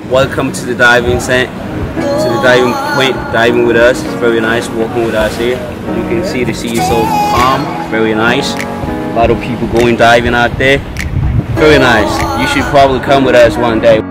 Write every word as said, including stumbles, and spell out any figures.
welcome to the diving center, to the diving point, diving with us. It's very nice walking with us here. You can see the sea is so calm, very nice. A lot of people going diving out there. Very nice. You should probably come with us one day.